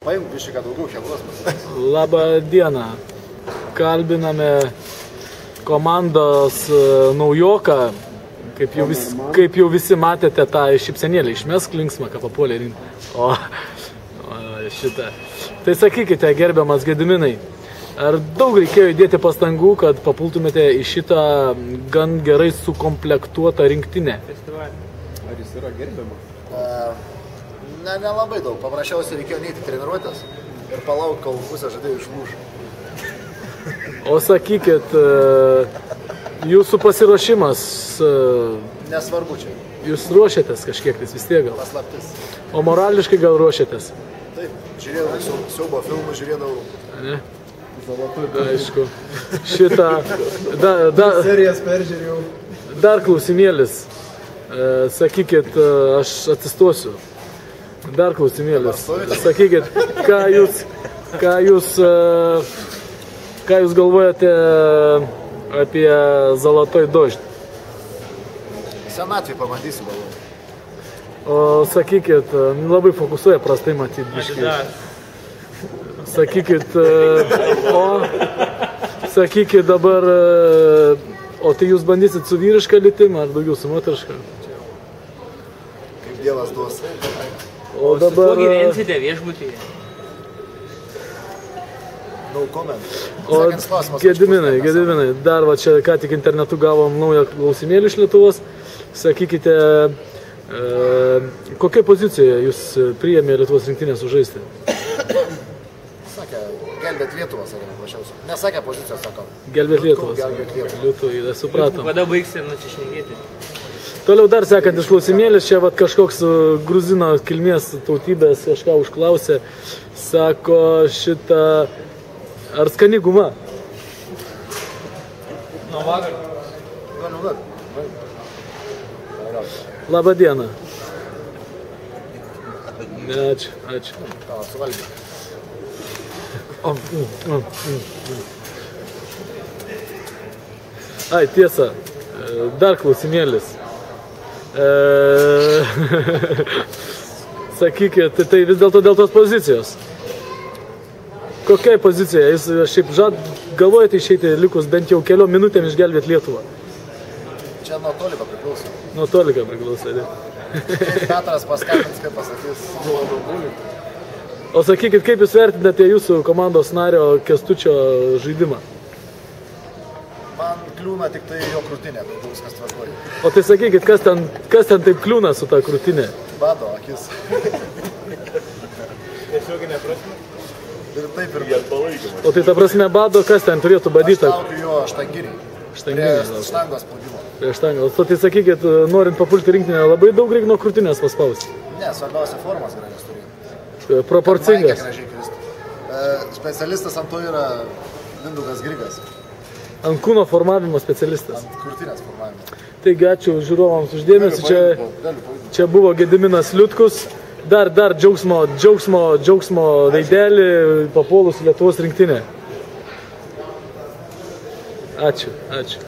Paimk biškai daugiau chebros. Labą dieną. Kalbiname komandos naujoką. Kaip jau visi matėte tą šypsenėlį, išmesk linksmą, ką papuolė rinką. O šitą. Tai sakykite, gerbiamas Gediminai, ar daug reikėjo įdėti pastangų, kad papultumėte į šitą gan gerai sukomplektuotą rinktinę? Ar jis yra gerbiamas? Nelabai daug. Paprasčiausiai reikėjo neiti treniruotės ir palauk, kol pusę žaidėjų išlūž. O sakykit, jūsų pasiruošimas... Nesvarbu čia. Jūs ruošiatės kažkiek vis tiek gal? Paslaptis. O morališkai gal ruošiatės? Taip, žiūrėjau siaubo filmų, žiūrėdavau. Ne? Aišku. Šitą... Serijas peržiūrėjau. Dar klausimėlis. Sakykit, aš atsistosiu. Dar klausimėlis. Sakykit, ką jūs galvojate apie Zolotoj Dožd? Senatvį pamatysiu galvoju. O sakykit, labai fokusuoja prastai matyti biškai. Sakykit dabar, o tai jūs bandysit su vyriška lytim ar daugiau su moteriška? Kaip Dievas duos. O dabar... Su kuo gyvensite viešbutyje? No comment. O Gediminai, dar va čia ką tik internetu gavom naują klausimėlį iš Lietuvos. Sakykite, kokia pozicija jūs priėmė Lietuvos rinktinės sužaisti? Sakė, gelbėt Lietuvą, sakė, paprasčiausiai. Nesakė pozicijos, sako. Gelbėt Lietuvą. Lietuvą, supratom. Kada baigsim nusišnekėti? Toliau dar sekantis klausimėlis, čia vat kažkoks gruzino kilmės tautybės kažką užklausė. Sako šitą, ar skani guma? Nuo vakar. Galiu dar. Labą dieną. Ačiū. Suvalgė. Ai, tiesa, dar klausimėlis. Sakykit, tai vis dėlto dėl tos pozicijos. Kokia pozicija? Jūs šiaip galvojate išeiti likus bent jau keliom minutėm išgelbėti Lietuvą? Čia nuo tolika priklauso. Nuo tolika priklauso, ne? Petras paskatins, kaip pasakys. O sakykit, kaip jūs vertinate jūsų komandos nario Kęstučio žaidimą? Man kliūna tik tai jo krūtinė, viskas tvarkoja. O tai sakykit, kas ten taip kliūna su ta krūtinė? Bado akis. Tiesioginė prasme? Ir taip ir O tai ta prasme bado, kas ten turėtų badyti? Aš laukiu jo štangiriai. Prie štangos spaudimo. Prie štangos. O tai sakykit, norint papulti rinktinę, labai daug reikia nuo krūtinės paspausti? Ne, svarbiausia formas gražias turi. Proporcingas. Specialistas ant to yra Mindaugas Grigas. Ant kūno formavimo specialistas. Ant krūtinės formavimo. Taigi ačiū žiūrovams už dėmesį. Čia buvo Gediminas Liutkus. Dar džiaugsmo veidelį papuolus Lietuvos rinktinė. Ačiū.